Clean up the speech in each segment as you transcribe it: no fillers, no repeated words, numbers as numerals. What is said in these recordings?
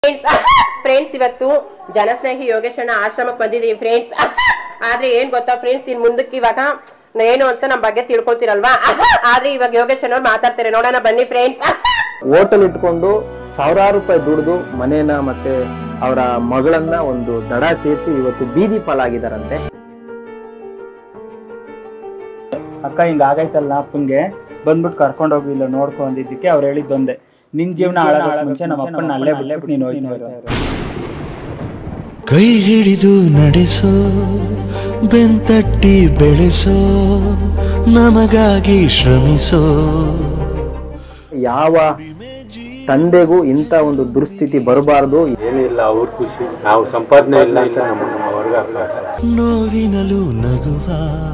Friends ಇವತ್ತು ಜನಸ್ನೇಹಿ ಯೋಗೇಶಣ್ಣ ಆಶ್ರಮಕ್ಕೆ ಬಂದಿದೀವಿ ಫ್ರೆಂಡ್ಸ್. ಆದ್ರೆ ಏನ್ ಗೊತ್ತಾ ಫ್ರೆಂಡ್ಸ್, ಇನ್ ಮುಂದಕ್ಕೆ ಇವಾಗ ಏನು ಅಂತ ನಮ್ ಬಗ್ಗೆ ತಿಳ್ಕೊತಿರಲ್ವಾ, ಆದ್ರೆ ಇವಾಗ ಯೋಗೇಶಣ್ಣ ಅವ್ರು ಮಾತಾಡ್ತಾರೆ, ನೋಡೋಣ ಬನ್ನಿ ಫ್ರೆಂಡ್ಸ್. ಹೋಟೆಲ್ ಇಟ್ಕೊಂಡು ಸಾವಿರಾರು ರೂಪಾಯಿ ದುಡ್ದು ಮನೇನ ಮತ್ತೆ ಅವರ ಮಗಳನ್ನ ಒಂದು ದಡ ಸೇರಿಸಿ ಇವತ್ತು ಬೀದಿ ಪಾಲಾಗಿದಾರಂತೆ. ಅಕ್ಕ ಹಿಂಗ ಆಗೈತಲ್ಲ, ಅಪ್ಪನ್ಗೆ ಬಂದ್ಬಿಟ್ಟು ಕರ್ಕೊಂಡು ಹೋಗಿಲ್ಲ ನೋಡ್ಕೊಂಡಿದ್ದಕ್ಕೆ ಅವ್ರು ಹೇಳಿದ್ದೊಂದೆ, ನಿನ್ ಜೀವನ ಹಾಳಾಗ ಮುಂಚೆ ನಮ್ಮ ಅಪ್ಪನ ಅಲ್ಲೇ ಬಿಟ್ಟು ನೀನು ಹೋಯ್ತು. ಕೈ ಹಿಡಿದು ನಡೆಸೋ ಬೆಂತಟ್ಟಿ ಬೆಳೆಸೋ ನಮಗಾಗಿ ಶ್ರಮಿಸೋ. ಯಾವ ತಂದೆಗೂ ಇಂತ ಒಂದು ದುರ್ಸ್ಥಿತಿ ಬರಬಾರದು. ಏನಿಲ್ಲ, ಅವ್ರ ಖುಷಿ, ನಾವು ಸಂಪಾದನೆ ಇಲ್ಲ ಅಂತ ನೋವಿನಲು ನಗುವ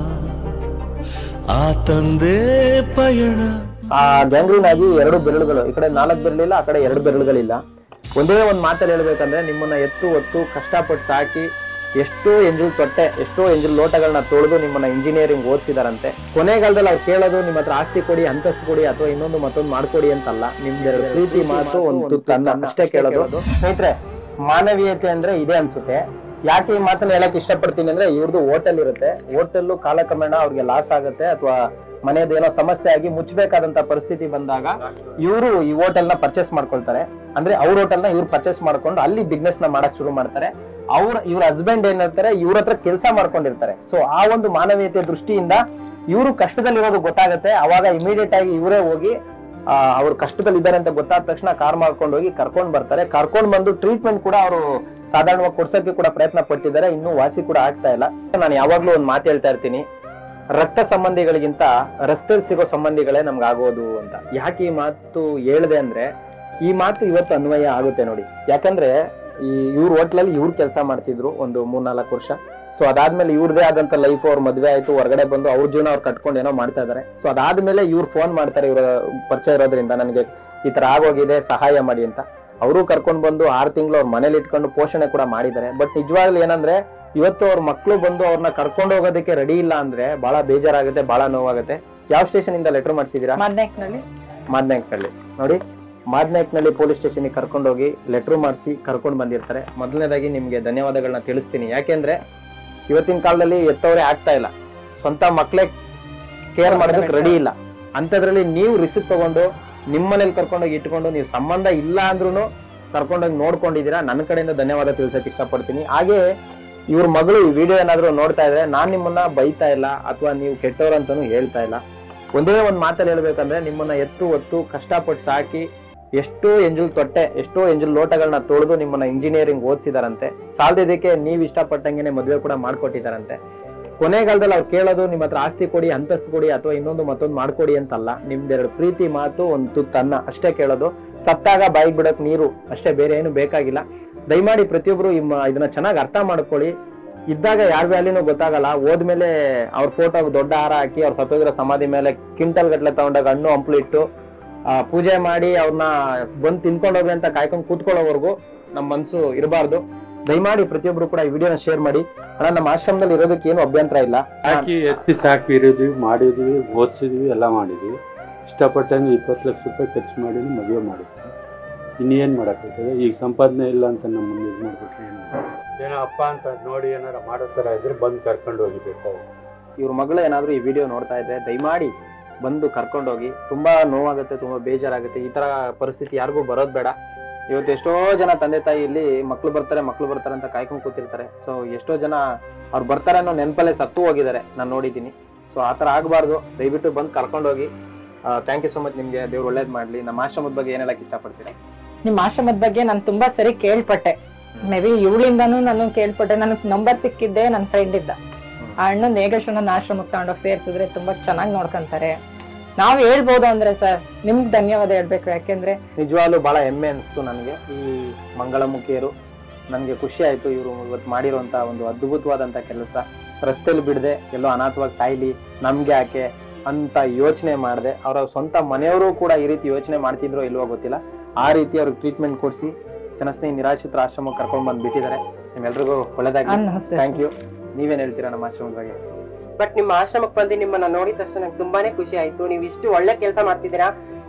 ಆ ತಂದೆ ಪಯಣ. ಆ ಗ್ಯಾಂಗ್ರೀನ್ ಆಗಿ 2 ಬೆರಳುಗಳು, ಈ ಕಡೆ 4 ಬೆರಳಿಲ್ಲ, ಆ ಕಡೆ 2 ಬೆರಳುಗಳಿಲ್ಲ. ಒಂದೇ ಒಂದು ಮಾತಲ್ಲಿ ಹೇಳ್ಬೇಕಂದ್ರೆ, ನಿಮ್ಮನ್ನ ಎತ್ತು ಹೊತ್ತು ಕಷ್ಟಪಟ್ಟು ಸಾಕಿ ಎಷ್ಟೋ ಎಂಜಲ್ ತೊಟ್ಟೆ, ಎಷ್ಟೋ ಎಂಜಲ್ ಲೋಟಗಳನ್ನ ತೊಳೆದು ನಿಮ್ಮನ್ನ ಇಂಜಿನಿಯರಿಂಗ್ ಓದಿಸಿದಾರಂತೆ. ಕೊನೆಗಾಲದಲ್ಲಿ ಅವ್ರು ಕೇಳೋದು ನಿಮ್ಮ ಹತ್ರ ಆಸ್ತಿ ಕೊಡಿ, ಅಂತಸ್ತು ಕೊಡಿ, ಅಥವಾ ಇನ್ನೊಂದು ಮತ್ತೊಂದು ಮಾಡ್ಕೊಡಿ ಅಂತಲ್ಲ, ನಿಮ್ದೆರಡು ಪ್ರೀತಿ ಮಾತು, ಒಂದು ತನ್ನ ಅಷ್ಟೇ ಕೇಳೋದು. ಸ್ನೇಹಿತರೆ, ಮಾನವೀಯತೆ ಅಂದ್ರೆ ಇದೆ ಅನ್ಸುತ್ತೆ. ಯಾಕೆ ಈ ಮಾತನ್ನ ಹೇಳಕ್ ಇಷ್ಟಪಡ್ತೀನಿ ಅಂದ್ರೆ, ಇವ್ರದ್ದು ಹೋಟೆಲ್ ಇರುತ್ತೆ, ಹೋಟೆಲ್ ಕಾಲಕ್ರಮೇಣ ಅವ್ರಿಗೆ ಲಾಸ್ ಆಗುತ್ತೆ ಅಥವಾ ಮನೆಯದು ಏನೋ ಸಮಸ್ಯೆ ಆಗಿ ಮುಚ್ಚಬೇಕಾದಂತ ಪರಿಸ್ಥಿತಿ ಬಂದಾಗ ಇವರು ಈ ಹೋಟೆಲ್ ನ ಪರ್ಚೇಸ್ ಮಾಡ್ಕೊಳ್ತಾರೆ. ಅಂದ್ರೆ ಅವ್ರ ಹೋಟೆಲ್ ನ ಇವ್ರು ಪರ್ಚೇಸ್ ಮಾಡ್ಕೊಂಡು ಅಲ್ಲಿ ಬಿಸ್ನೆಸ್ ನ ಮಾಡಕ್ ಶುರು ಮಾಡ್ತಾರೆ. ಇವ್ರ ಹಸ್ಬೆಂಡ್ ಏನಿರ್ತಾರೆ, ಇವ್ರ ಹತ್ರ ಕೆಲಸ ಮಾಡ್ಕೊಂಡಿರ್ತಾರೆ. ಸೊ ಆ ಒಂದು ಮಾನವೀಯತೆ ದೃಷ್ಟಿಯಿಂದ ಇವರು ಕಷ್ಟದಲ್ಲಿರೋದು ಗೊತ್ತಾಗುತ್ತೆ. ಅವಾಗ ಇಮಿಡಿಯೇಟ್ ಆಗಿ ಇವರೇ ಹೋಗಿ ಅವ್ರು ಕಷ್ಟದಲ್ಲಿ ಇದ್ದಾರೆ ಅಂತ ಗೊತ್ತಾದ ತಕ್ಷಣ ಕಾರ್ ಮಾಡ್ಕೊಂಡು ಹೋಗಿ ಕರ್ಕೊಂಡ್ ಬರ್ತಾರೆ. ಕರ್ಕೊಂಡ್ ಬಂದು ಟ್ರೀಟ್ಮೆಂಟ್ ಕೂಡ ಅವರು ಸಾಧಾರಣವಾಗಿ ಕೊಡ್ಸಕ್ಕೆ ಕೂಡ ಪ್ರಯತ್ನ ಪಟ್ಟಿದ್ದಾರೆ. ಇನ್ನೂ ವಾಸಿ ಕೂಡ ಆಗ್ತಾ ಇಲ್ಲ. ನಾನು ಯಾವಾಗ್ಲೂ ಒಂದು ಮಾತು ಹೇಳ್ತಾ ಇರ್ತೀನಿ, ರಕ್ತ ಸಂಬಂಧಿಗಳಿಗಿಂತ ರಸ್ತೆಯಲ್ಲಿ ಸಿಗೋ ಸಂಬಂಧಿಗಳೇ ನಮ್ಗೆ ಆಗೋದು ಅಂತ. ಯಾಕೆ ಈ ಮಾತು ಹೇಳಿದೆ ಅಂದ್ರೆ, ಈ ಮಾತು ಇವತ್ತು ಅನ್ವಯ ಆಗುತ್ತೆ ನೋಡಿ. ಯಾಕಂದ್ರೆ ಇವ್ರ ಹೋಟ್ಲಲ್ಲಿ ಇವ್ರು ಕೆಲಸ ಮಾಡ್ತಿದ್ರು ಒಂದು 3-4 ವರ್ಷ. ಸೊ ಅದಾದ್ಮೇಲೆ ಇವ್ರದೇ ಆದಂತ ಲೈಫ್, ಅವ್ರ ಮದ್ವೆ ಆಯ್ತು, ಹೊರಗಡೆ ಬಂದು ಅವ್ರ ಜೀವನ ಅವ್ರು ಕಟ್ಕೊಂಡು ಏನೋ ಮಾಡ್ತಾ ಇದಾರೆ. ಸೊ ಅದಾದ್ಮೇಲೆ ಇವ್ರು ಫೋನ್ ಮಾಡ್ತಾರೆ, ಇವರ ಪರಿಚಯ ಇರೋದ್ರಿಂದ, ನನಗೆ ಈ ತರ ಆಗೋಗಿದೆ, ಸಹಾಯ ಮಾಡಿ ಅಂತ. ಅವರು ಕರ್ಕೊಂಡ್ ಬಂದು 6 ತಿಂಗಳು ಅವ್ರ ಮನೇಲಿ ಇಟ್ಕೊಂಡು ಪೋಷಣೆ ಕೂಡ ಮಾಡಿದ್ದಾರೆ. ಬಟ್ ನಿಜವಾಗ್ಲೂ ಏನಂದ್ರೆ, ಇವತ್ತು ಅವ್ರ ಮಕ್ಳು ಬಂದು ಅವ್ರನ್ನ ಕರ್ಕೊಂಡು ಹೋಗೋದಕ್ಕೆ ರೆಡಿ ಇಲ್ಲ ಅಂದ್ರೆ ಬಹಳ ಬೇಜಾರಾಗುತ್ತೆ, ಬಹಳ ನೋವಾಗುತ್ತೆ. ಯಾವ ಸ್ಟೇಷನ್ ಇಂದ ಲೆಟರ್ ಮಾಡ್ಸಿದೀರಾ? ಮಾದ್ನಾಯಕ್ನಳ್ಳಿ ನೋಡಿ, ಮಾದ್ನಾಯಕ್ನಳ್ಳಿ ಪೊಲೀಸ್ ಸ್ಟೇಷನ್ ಕರ್ಕೊಂಡೋಗಿ ಲೆಟರ್ ಮಾಡಿಸಿ ಕರ್ಕೊಂಡು ಬಂದಿರ್ತಾರೆ. ಮೊದಲನೇದಾಗಿ ನಿಮ್ಗೆ ಧನ್ಯವಾದಗಳನ್ನ ತಿಳಿಸ್ತೀನಿ. ಯಾಕೆಂದ್ರೆ ಇವತ್ತಿನ ಕಾಲದಲ್ಲಿ ಎತ್ತವರೇ ಆಗ್ತಾ ಇಲ್ಲ, ಸ್ವಂತ ಮಕ್ಳೇ ಕೇರ್ ಮಾಡೋದಕ್ಕೆ ರೆಡಿ ಇಲ್ಲ. ಅಂತದ್ರಲ್ಲಿ ನೀವು ರಿಸ್ಕ್ ತಗೊಂಡು ನಿಮ್ಮನೇಲಿ ಕರ್ಕೊಂಡೋಗಿ ಇಟ್ಕೊಂಡು, ನೀವು ಸಂಬಂಧ ಇಲ್ಲ ಅಂದ್ರೂ ಕರ್ಕೊಂಡೋಗಿ ನೋಡ್ಕೊಂಡಿದ್ದೀರಾ. ನನ್ನ ಕಡೆಯಿಂದ ಧನ್ಯವಾದ ತಿಳಿಸಕ್ ಇಷ್ಟಪಡ್ತೀನಿ. ಹಾಗೆ ಇವ್ರ ಮಗಳು ಈ ವಿಡಿಯೋ ಏನಾದ್ರು ನೋಡ್ತಾ ಇದ್ರೆ, ನಾನ್ ನಿಮ್ಮನ್ನ ಬೈತಾ ಇಲ್ಲ ಅಥವಾ ನೀವು ಕೆಟ್ಟವ್ರು ಅಂತಾನು ಹೇಳ್ತಾ ಇಲ್ಲ. ಒಂದೇ ಒಂದು ಮಾತಲ್ಲಿ ಹೇಳ್ಬೇಕಂದ್ರೆ, ನಿಮ್ಮನ್ನ ಎತ್ತು ಹೊತ್ತು ಕಷ್ಟಪಟ್ಟು ಸಾಕಿ ಎಷ್ಟೋ ಎಂಜಲ್ ತೊಟ್ಟೆ, ಎಷ್ಟೋ ಎಂಜಲ್ ಲೋಟಗಳನ್ನ ತೊಳೆದು ನಿಮ್ಮನ್ನ ಇಂಜಿನಿಯರಿಂಗ್ ಓದಿಸಿದಾರಂತೆ. ಸಾಲದಿದ್ದಕ್ಕೆ ನೀವ್ ಇಷ್ಟಪಟ್ಟಂಗೆನೆ ಮದ್ವೆ ಕೂಡ ಮಾಡ್ಕೊಟ್ಟಿದಾರಂತೆ. ಕೊನೆಗಾಲದಲ್ಲಿ ಅವ್ರು ಕೇಳೋದು ನಿಮ್ಮ ಹತ್ರ ಆಸ್ತಿ ಕೊಡಿ, ಅಂತಸ್ತು ಕೊಡಿ, ಅಥವಾ ಇನ್ನೊಂದು ಮತ್ತೊಂದು ಮಾಡ್ಕೊಡಿ ಅಂತಲ್ಲ, ನಿಮ್ದೆರಡು ಪ್ರೀತಿ ಮಾತು, ಒಂದು ತುತ್ತನ್ನ ಅಷ್ಟೇ ಕೇಳೋದು. ಸತ್ತಾಗ ಬಾಯಿಗೆ ಬಿಡಕ್ ನೀರು ಅಷ್ಟೇ, ಬೇರೆ ಏನು ಬೇಕಾಗಿಲ್ಲ. ದಯಮಾಡಿ ಪ್ರತಿಯೊಬ್ರು ಇದನ್ನ ಚೆನ್ನಾಗಿ ಅರ್ಥ ಮಾಡ್ಕೊಳ್ಳಿ. ಇದ್ದಾಗ ಯಾರ ವ್ಯಾಲ್ಯೂನೂ ಗೊತ್ತಾಗಲ್ಲ, ಹೋದ್ಮೇಲೆ ಅವ್ರ ಫೋಟೋ ದೊಡ್ಡ ಹಾರ ಹಾಕಿ ಅವ್ರ ಸತ್ತೋಗಿರೋ ಸಮಾಧಿ ಮೇಲೆ ಕ್ವಿಂಟಲ್ ಗಟ್ಲೆ ತಗೊಂಡಾಗ ಹಣ್ಣು ಹಂಪಲು ಇಟ್ಟು ಪೂಜೆ ಮಾಡಿ ಅವ್ರನ್ನ ಬಂದು ತಿನ್ಕೊಂಡೋಗ್ರಿ ಅಂತ ಕಾಯ್ಕೊಂಡು ಕೂತ್ಕೊಳ್ಳೋವರೆಗೂ ನಮ್ಮ ಮನ್ಸು ಇರಬಾರ್ದು. ದಯಮಾಡಿ ಪ್ರತಿಯೊಬ್ರು ಕೂಡ ಈ ವಿಡಿಯೋನ ಶೇರ್ ಮಾಡಿ. ನಮ್ಮ ಆಶ್ರಮದಲ್ಲಿ ಇರೋದಕ್ಕೆ ಏನು ಅಭ್ಯಂತರ ಇಲ್ಲ. ಎತ್ತಿ ಸಾಕಿ ಇರಿದ್ವಿ, ಮಾಡಿದ್ವಿ, ಓದಿಸಿದ್ವಿ, ಎಲ್ಲ ಮಾಡಿದ್ವಿ. ಇಷ್ಟಪಟ್ಟಂಗೆ 20 ಲಕ್ಷ ರೂಪಾಯಿ ಖರ್ಚು ಮಾಡಿ ಮದುವೆ ಮಾಡಿದ್ವಿ. ಇನ್ನೇನು ಮಾಡೋಕ್ಕಾಗ್ತದೆ? ಈಗ ಸಂಪಾದನೆ ಇಲ್ಲ ಅಂತ ನಮ್ಮ ಮುಂದೆ ಇದು ಮಾಡ್ಬಿಟ್ರೆ ಏನೋ ಅಪ್ಪ ಅಂತ ನೋಡಿ ಏನಾರ ಮಾಡೋ ಥರ ಇದ್ರೆ ಬಂದು ಕರ್ಕೊಂಡು ಹೋಗಿಬೇಕು. ಇವ್ರ ಮಗಳು ಏನಾದ್ರು ಈ ವಿಡಿಯೋ ನೋಡ್ತಾ ಇದ್ರೆ ದಯಮಾಡಿ ಬಂದು ಕರ್ಕೊಂಡೋಗಿ. ತುಂಬಾ ನೋವಾಗುತ್ತೆ, ತುಂಬಾ ಬೇಜಾರಾಗುತ್ತೆ. ಈ ತರ ಪರಿಸ್ಥಿತಿ ಯಾರಿಗೂ ಬರೋದ್ ಬೇಡ. ಇವತ್ತು ಎಷ್ಟೋ ಜನ ತಂದೆ ತಾಯಿ ಇಲ್ಲಿ ಮಕ್ಳು ಬರ್ತಾರೆ ಅಂತ ಕಾಯ್ಕೊಂಡು ಕೂತಿರ್ತಾರೆ. ಸೊ ಎಷ್ಟೋ ಜನ ಅವ್ರು ಬರ್ತಾರೆ ಅನ್ನೋ ನೆನಪಲ್ಲೇ ಸತ್ತು ಹೋಗಿದ್ದಾರೆ, ನಾನು ನೋಡಿದ್ದೀನಿ. ಸೊ ಆತರ ಆಗ್ಬಾರ್ದು. ದಯವಿಟ್ಟು ಬಂದು ಕರ್ಕೊಂಡೋಗಿ. Thank you so much. ನಿಮ್ಗೆ ದೇವ್ರು ಒಳ್ಳೇದ್ ಮಾಡ್ಲಿ. ನಮ್ಮ ಆಶ್ರಮದ ಬಗ್ಗೆ ಏನ್ ಹೇಳಕ್ ಇಷ್ಟಪಡ್ತೀರಾ? ನಿಮ್ ಆಶ್ರಮದ ಬಗ್ಗೆ ನಾನು ತುಂಬಾ ಸರಿ ಕೇಳ್ಪಟ್ಟೆ. ಮೇ ಬಿ ಇವಳಿಂದಾನು ನಾನು ಕೇಳ್ಪಟ್ಟೆ. ನನಗ್ ನಂಬರ್ ಸಿಕ್ಕಿದ್ದೆ ನನ್ನ ಫ್ರೆಂಡ್ ಇದ್ದ. ಆ ಅಣ್ಣ ಯೋಗೇಶಣ್ಣನ ಆಶ್ರಮಕ್ಕೆ ತಗೊಂಡೋಗಿ ಸೇರ್ಸಿದ್ರೆ ತುಂಬಾ ಚೆನ್ನಾಗಿ ನೋಡ್ಕೊಂತಾರೆ. ನಾವ್ ಹೇಳ್ಬೋದು ಅಂದ್ರೆ ಸರ್ ನಿಮ್ಗೆ ಧನ್ಯವಾದ ಹೇಳ್ಬೇಕು. ಯಾಕೆಂದ್ರೆ ನಿಜವಾಗ್ಲೂ ಬಹಳ ಹೆಮ್ಮೆ ಅನಿಸ್ತು ನನಗೆ. ಈ ಮಂಗಳಮುಖಿಯರು, ನನ್ಗೆ ಖುಷಿ ಆಯ್ತು. ಇವರು ಇವತ್ತು ಮಾಡಿರುವಂತ ಒಂದು ಅದ್ಭುತವಾದಂತ ಕೆಲಸ. ರಸ್ತೆಯಲ್ಲಿ ಬಿಡದೆ ಎಲ್ಲೋ ಅನಾಥವಾಗಿ ಸಾಯ್ಲಿ, ನಮ್ಗೆ ಯಾಕೆ ಅಂತ ಯೋಚನೆ ಮಾಡದೆ, ಅವರ ಸ್ವಂತ ಮನೆಯವರು ಕೂಡ ಈ ರೀತಿ ಯೋಚನೆ ಮಾಡ್ತಿದ್ರೋ ಇಲ್ವೋ ಗೊತ್ತಿಲ್ಲ, ಆ ರೀತಿ ಅವ್ರಿಗೆ ಟ್ರೀಟ್ಮೆಂಟ್ ಕೊಡಿಸಿ ಜನಸ್ನೇಹಿ ನಿರಾಶ್ರಿತರ ಆಶ್ರಮಕ್ಕೆ ಕರ್ಕೊಂಡ್ ಬಂದ್ ಬಿಟ್ಟಿದ್ದಾರೆ. ನಿಮ್ಮೆಲ್ರಿಗೂ ಒಳ್ಳೆದಾಗಿ. Thank you. ನೀವೇನ್ ಹೇಳ್ತೀರಾ ನಮ್ಮ ಆಶ್ರಮದ ಬಗ್ಗೆ? ಬಟ್ ನಿಮ್ಮ ಆಶ್ರಮಕ್ಕೆ ಬಂದು ನಿಮ್ಮನ್ನ ನೋಡಿದ ತಕ್ಷಣ ನಂಗೆ ತುಂಬಾನೇ ಖುಷಿ ಆಯ್ತು. ನೀವು ಇಷ್ಟು ಒಳ್ಳೆ ಕೆಲಸ ಮಾಡ್ತಿದ್ದೀರಾ.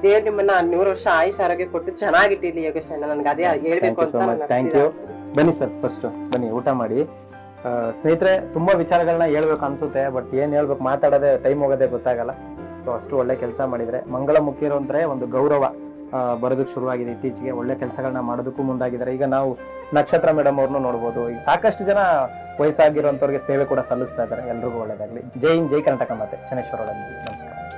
ದೇವ್ರು ನಿಮ್ಮನ್ನ 100 ವರ್ಷ ಆಯುಷ್ ಆರೋಗ್ಯ ಕೊಟ್ಟು ಚೆನ್ನಾಗಿಟ್ಟಿರ್ಲಿ ಯೋಗೇಶ್ ಅಣ್ಣ. ನನ್ಗೆ ಅದೇ ಹೇಳ್ಬೇಕು ಅಂತ ಥ್ಯಾಂಕ್ ಯು. ಬನ್ನಿ ಸರ್, ಫಸ್ಟ್ ಬನ್ನಿ ಊಟ ಮಾಡಿ. ಸ್ನೇಹಿತರೆ, ತುಂಬಾ ವಿಚಾರಗಳನ್ನ ಹೇಳ್ಬೇಕು ಅನ್ಸುತ್ತೆ, ಬಟ್ ಏನ್ ಹೇಳ್ಬೇಕು ಮಾತಾಡೋದೇ ಟೈಮ್ ಹೋಗೋದೇ ಗೊತ್ತಾಗಲ್ಲ. ಸೊ ಅಷ್ಟು ಒಳ್ಳೆ ಕೆಲಸ ಮಾಡಿದ್ರೆ ಮಂಗಳಮುಖಿಯರು ಅಂದ್ರೆ ಒಂದು ಗೌರವ ಬರೋದಕ್ಕೆ ಶುರುವಾಗಿದೆ. ಇತ್ತೀಚೆಗೆ ಒಳ್ಳೆ ಕೆಲಸಗಳನ್ನ ಮಾಡೋದಕ್ಕೂ ಮುಂದಾಗಿದ್ದಾರೆ. ಈಗ ನಾವು ನಕ್ಷತ್ರ ಮೇಡಮ್ ಅವ್ರನ್ನು ನೋಡ್ಬೋದು. ಈಗ ಸಾಕಷ್ಟು ಜನ ವಯಸ್ಸಾಗಿರುವಂತವ್ರಿಗೆ ಸೇವೆ ಕೂಡ ಸಲ್ಲಿಸ್ತಾ ಇದ್ದಾರೆ. ಎಲ್ರಿಗೂ ಒಳ್ಳೇದಾಗ್ಲಿ. ಜೈ ಹಿಂದ್, ಜೈ ಕರ್ನಾಟಕ ಮಾತೆ. ಶನೇಶ್ವರ ಒಳಗೆ ನಮಸ್ಕಾರ.